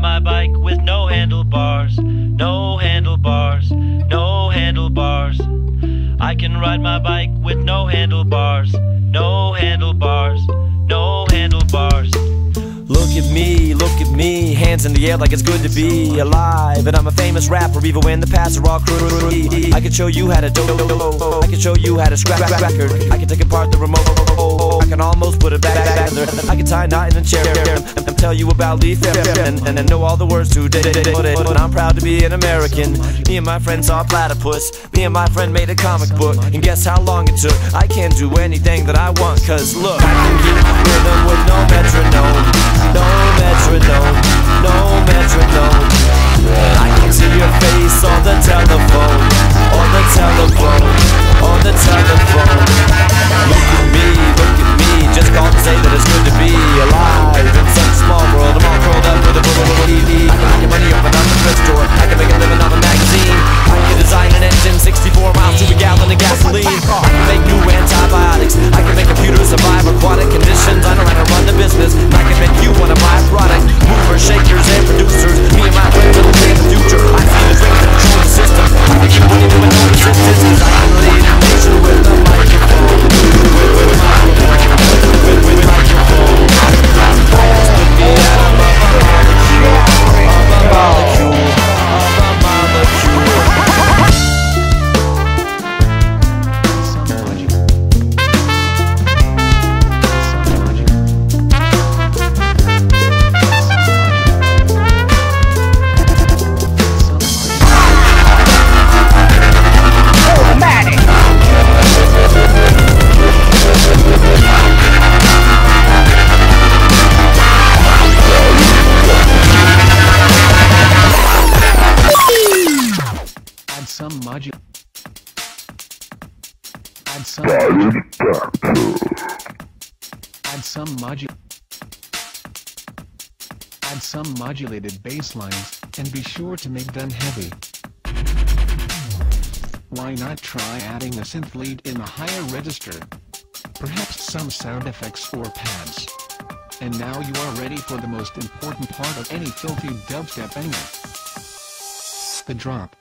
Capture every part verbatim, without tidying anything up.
my bike with no handlebars, no handlebars, no handlebars. I can ride my bike with no handlebars, no handlebars, no handlebars. Look at me, look at me, hands in the air like it's good to be alive. And I'm a famous rapper, even when the past are all cruel. I can show you how to do, I can show you how to scratch record. I can take apart the remote, I can almost put it back together. I can tie a knot in a chair and tell you about Leaf and, and I know all the words to it. But I'm proud to be an American. Me and my friend saw a platypus. Me and my friend made a comic book. And guess how long it took? I can do anything that I want, cause look, I can keep rhythm with no metronome. No metronome, no metronome. I can see your face on the telephone, on the telephone, on the telephone. Look at me, look at me, just called to say that it's good to be alive in such a small world. I'm all curled up with a T V. I can make your money open up a thrift store. I can make a living off a magazine. I can design an engine, sixty-four miles to a gallon of gasoline. I can make new antibiotics. I can make computers survive aquatic conditions. I know how to run the business. I can make you wanna buy a product. Movers, shakers, and producers. Me and my friends are the way of the future. I see the dreams that control the system. I can keep money doing no resistance. Cause I can lead a nation with a microphone. With, with a microphone. With, with a microphone. I just took the atom of a molecule. Of a molecule. Of a molecule. Some modu Add some Add some modu Add some modulated bass lines, and be sure to make them heavy. Why not try adding a synth lead in the higher register? Perhaps some sound effects or pads. And now you are ready for the most important part of any filthy dubstep banger. The drop.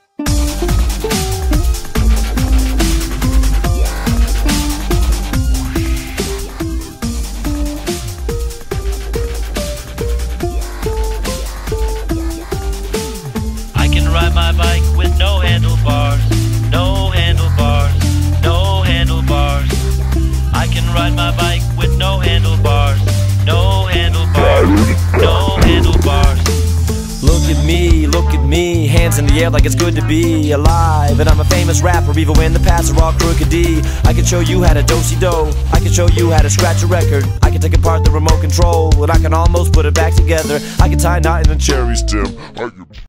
I can ride my bike with no handlebars, no handlebars, no handlebars. I can ride my bike with no handlebars, no handlebars, no handlebars. Look at me, look at me, hands in the air like it's good to be alive. And I'm a famous rapper, even when the paths are all crooked. I can show you how to do-si-do. I can show you how to scratch a record. I can take apart the remote control, and I can almost put it back together. I can tie a knot in a cherry stem.